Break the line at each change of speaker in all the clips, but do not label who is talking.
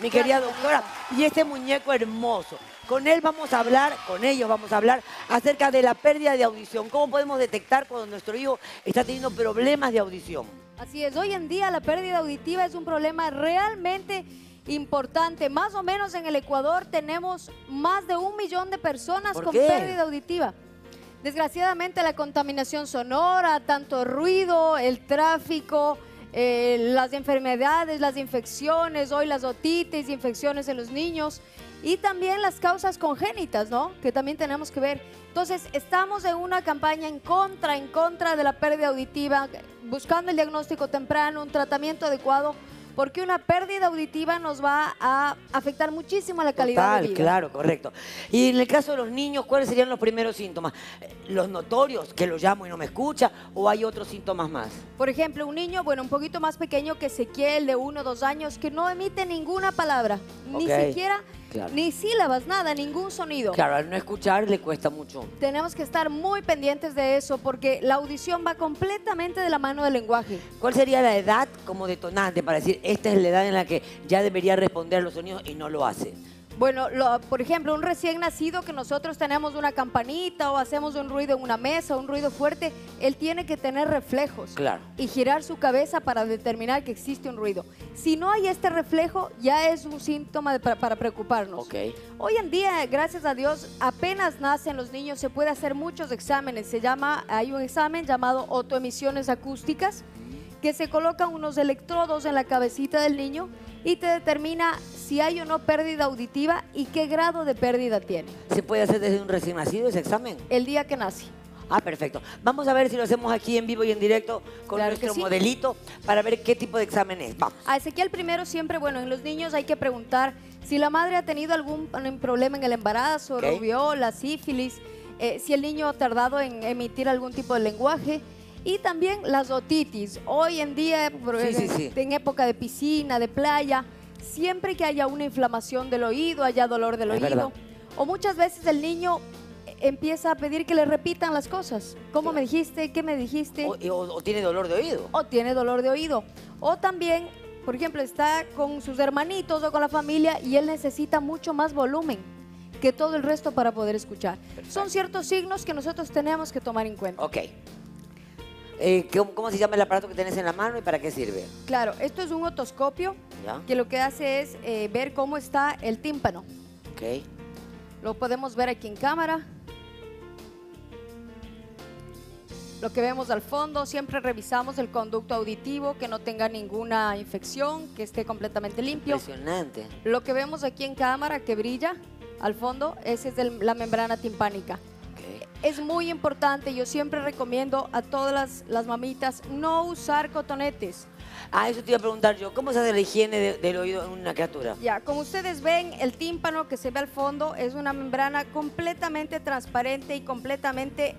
mi querida doctora. Y este muñeco hermoso. Con él vamos a hablar, con ellos vamos a hablar acerca de la pérdida de audición. ¿Cómo podemos detectar cuando nuestro hijo está teniendo problemas de audición?
Así es, hoy en día la pérdida auditiva es un problema realmente importante. Más o menos en el Ecuador tenemos más de 1 millón de personas
¿Por
con
qué?
pérdida auditiva. Desgraciadamente la contaminación sonora, tanto ruido, el tráfico, las enfermedades, las infecciones, hoy las otitis, infecciones en los niños y también las causas congénitas, ¿no? Que también tenemos que ver. Entonces, estamos en una campaña en contra de la pérdida auditiva, buscando el diagnóstico temprano, un tratamiento adecuado, porque una pérdida auditiva nos va a afectar muchísimo la calidad de vida.
Claro, correcto. Y en el caso de los niños, ¿cuáles serían los primeros síntomas? ¿Los notorios, que lo llamo y no me escucha, o hay otros síntomas más?
Por ejemplo, un niño, bueno, un poquito más pequeño que Ezequiel, de 1 o 2 años, que no emite ninguna palabra, ni siquiera, ni sílabas, nada, ningún sonido.
Claro, al no escuchar le cuesta mucho.
Tenemos que estar muy pendientes de eso porque la audición va completamente de la mano del lenguaje.
¿Cuál sería la edad como detonante para decir esta es la edad en la que ya debería responder a los sonidos y no lo hace?
Bueno, por ejemplo, un recién nacido que nosotros tenemos una campanita o hacemos un ruido en una mesa, un ruido fuerte, él tiene que tener reflejos y girar su cabeza para determinar que existe un ruido. Si no hay este reflejo, ya es un síntoma para preocuparnos. Hoy en día, gracias a Dios, apenas nacen los niños, se puede hacer muchos exámenes. Hay un examen llamado autoemisiones acústicas, que se colocan unos electrodos en la cabecita del niño y te determina si hay o no pérdida auditiva y qué grado de pérdida tiene.
¿Se puede hacer desde un recién nacido ese examen?
El día que nace.
Ah, perfecto. Vamos a ver si lo hacemos aquí en vivo y en directo con nuestro modelito para ver qué tipo de examen es. Vamos.
A Ezequiel primero siempre, bueno, en los niños hay que preguntar si la madre ha tenido algún problema en el embarazo, rubiola, sífilis, si el niño ha tardado en emitir algún tipo de lenguaje. Y también las otitis. Hoy en día, en época de piscina, de playa, siempre que haya una inflamación del oído, haya dolor del oído, o muchas veces el niño empieza a pedir que le repitan las cosas. ¿Cómo me dijiste? ¿Qué me dijiste?
O tiene dolor de oído.
O tiene dolor de oído. O también, por ejemplo, está con sus hermanitos o con la familia y él necesita mucho más volumen que todo el resto para poder escuchar. Son ciertos signos que nosotros tenemos que tomar en cuenta.
Ok. ¿Cómo se llama el aparato que tenés en la mano y para qué sirve?
Claro, esto es un otoscopio que lo que hace es ver cómo está el tímpano. Lo podemos ver aquí en cámara. Lo que vemos al fondo, siempre revisamos el conducto auditivo, que no tenga ninguna infección, que esté completamente limpio.
Impresionante.
Lo que vemos aquí en cámara, que brilla al fondo, esa es la membrana timpánica. Es muy importante, yo siempre recomiendo a todas las mamitas no usar cotonetes.
Ah, eso te iba a preguntar yo. ¿Cómo se hace la higiene del oído en una criatura?
Ya, como ustedes ven, el tímpano que se ve al fondo es una membrana completamente transparente y completamente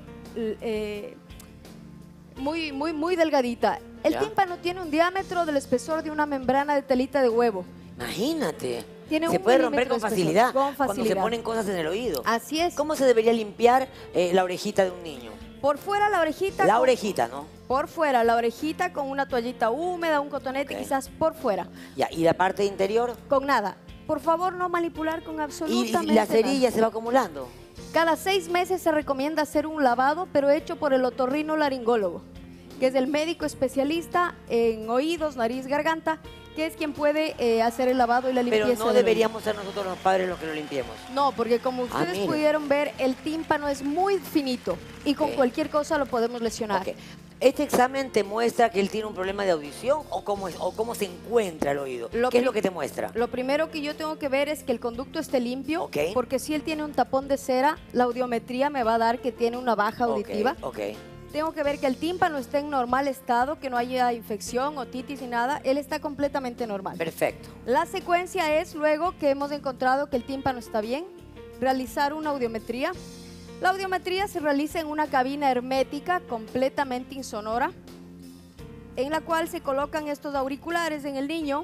muy delgadita. El tímpano tiene un diámetro del espesor de una membrana de telita de huevo.
Imagínate.
Tiene
se puede romper con facilidad, cuando se ponen cosas en el oído.
Así es.
¿Cómo se debería limpiar la orejita de un niño?
Por fuera la orejita.
La orejita, ¿no?
Por fuera, la orejita con una toallita húmeda, un cotonete quizás por fuera.
Ya, ¿y la parte interior?
Con nada. Por favor, no manipular con absolutamente
¿Y la cerilla se va acumulando?
Cada 6 meses se recomienda hacer un lavado, pero hecho por el otorrinolaringólogo, que es el médico especialista en oídos, nariz, garganta, que es quien puede hacer el lavado y la limpieza.
Pero no deberíamos ser nosotros los padres los que lo limpiemos.
No, porque como ustedes pudieron ver, el tímpano es muy finito y con cualquier cosa lo podemos lesionar.
¿Este examen te muestra que él tiene un problema de audición o cómo se encuentra el oído? ¿Qué es lo que te muestra?
Lo primero que yo tengo que ver es que el conducto esté limpio, porque si él tiene un tapón de cera, la audiometría me va a dar que tiene una baja auditiva. Tengo que ver que el tímpano esté en normal estado, que no haya infección, otitis ni nada. Él está completamente normal.
Perfecto.
La secuencia es, luego que hemos encontrado que el tímpano está bien, realizar una audiometría. La audiometría se realiza en una cabina hermética completamente insonora, en la cual se colocan estos auriculares en el niño.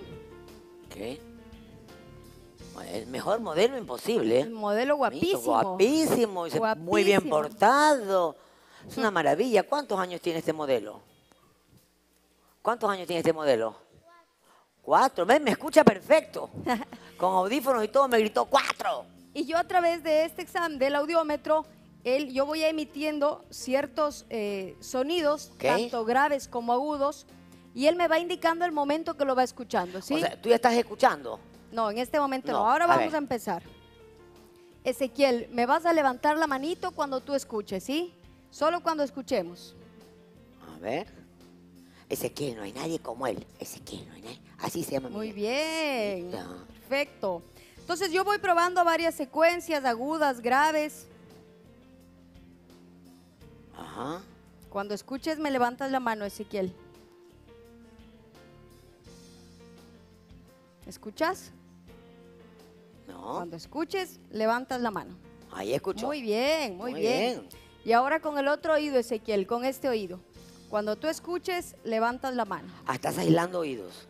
El mejor modelo imposible.
El modelo guapísimo.
Guapísimo, muy bien portado. Es una maravilla. ¿Cuántos años tiene este modelo? ¿Cuántos años tiene este modelo? 4. Me escucha perfecto. Con audífonos y todo me gritó 4.
Y yo a través de este examen del audiómetro, yo voy emitiendo ciertos sonidos, tanto graves como agudos, y él me va indicando el momento que lo va escuchando, ¿sí?
O sea, ¿tú ya estás escuchando?
No, en este momento no. Ahora vamos a empezar. Ezequiel, me vas a levantar la manito cuando tú escuches, ¿sí? Solo cuando escuchemos.
A ver. Ezequiel, no hay nadie como él. Ezequiel, no hay nadie. Así se llama.
Muy bien. Perfecto. Entonces yo voy probando varias secuencias agudas, graves.
Ajá.
Cuando escuches me levantas la mano, Ezequiel. ¿Escuchas?
No.
Cuando escuches, levantas la mano.
Ahí escucho.
Muy bien, muy bien. Y ahora con el otro oído, Ezequiel, con este oído. Cuando tú escuches, levantas la mano.
Ah, estás aislando oídos.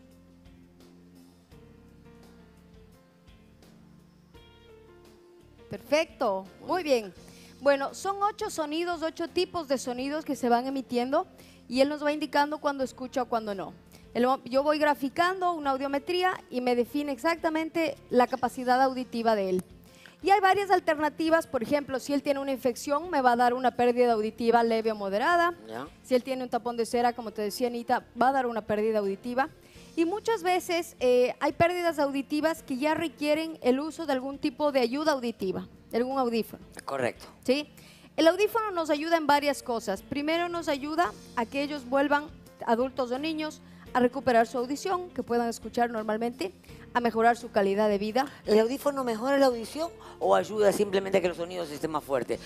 Perfecto, muy bien. Bueno, son 8 sonidos, 8 tipos de sonidos que se van emitiendo y él nos va indicando cuando escucha o cuando no. Yo voy graficando una audiometría y me define exactamente la capacidad auditiva de él. Y hay varias alternativas, por ejemplo, si él tiene una infección, me va a dar una pérdida auditiva leve o moderada. Si él tiene un tapón de cera, como te decía Anita, va a dar una pérdida auditiva. Y muchas veces hay pérdidas auditivas que ya requieren el uso de algún tipo de ayuda auditiva, de algún audífono.
Correcto.
¿Sí? El audífono nos ayuda en varias cosas. Primero nos ayuda a que ellos vuelvan, adultos o niños, a recuperar su audición, que puedan escuchar normalmente, a mejorar su calidad de vida.
¿El audífono mejora la audición o ayuda simplemente a que los sonidos estén más fuertes?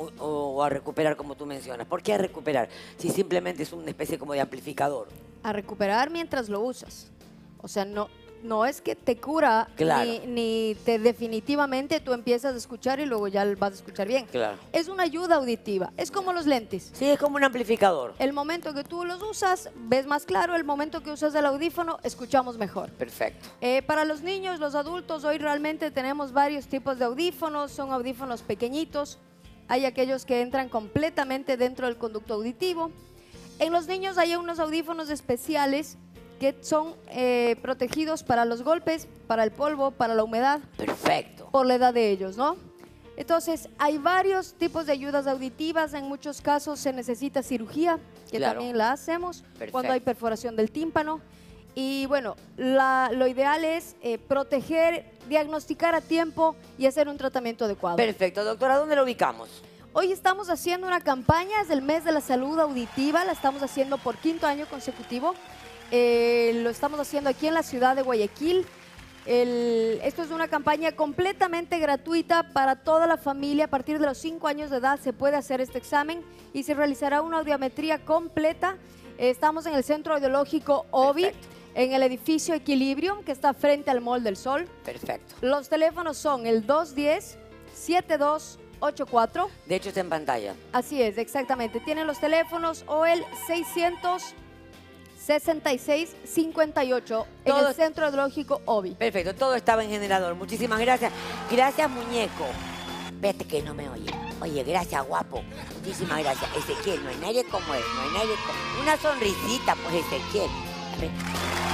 O a recuperar, como tú mencionas. ¿Por qué a recuperar? Si simplemente es una especie como de amplificador.
A recuperar mientras lo usas. O sea, no es que te cura,
claro,
ni te definitivamente tú empiezas a escuchar y luego ya vas a escuchar bien.
Claro.
Es una ayuda auditiva, es como los lentes.
Sí, es como un amplificador.
El momento que tú los usas, ves más claro, el momento que usas el audífono, escuchamos mejor.
Perfecto.
Para los niños, los adultos, hoy realmente tenemos varios tipos de audífonos, son audífonos pequeñitos, hay aquellos que entran completamente dentro del conducto auditivo. En los niños hay unos audífonos especiales que son protegidos para los golpes, para el polvo, para la humedad.
Perfecto.
Por la edad de ellos, ¿no? Entonces, hay varios tipos de ayudas auditivas. En muchos casos se necesita cirugía, que también la hacemos. Perfecto. Cuando hay perforación del tímpano. Y bueno, lo ideal es proteger, diagnosticar a tiempo y hacer un tratamiento adecuado.
Perfecto. Doctora, ¿dónde lo ubicamos?
Hoy estamos haciendo una campaña, es el mes de la salud auditiva, la estamos haciendo por 5º año consecutivo. Lo estamos haciendo aquí en la ciudad de Guayaquil. Esto es una campaña completamente gratuita para toda la familia. A partir de los 5 años de edad se puede hacer este examen y se realizará una audiometría completa. Estamos en el Centro Audiológico OBI. Perfecto. En el edificio Equilibrium, que está frente al Mall del Sol.
Perfecto. Los
teléfonos son el 210-7284.
De hecho está en pantalla.
Así es, exactamente. Tienen los teléfonos o el 666-58 en el Centro Audiológico OBI.
Perfecto, todo estaba en generador. Muchísimas gracias. Gracias, muñeco. Vete que no me oye. Oye, gracias, guapo. Muchísimas gracias. Ezequiel, no hay nadie como él. No hay nadie como... Una sonrisita, pues, Ezequiel. A ver.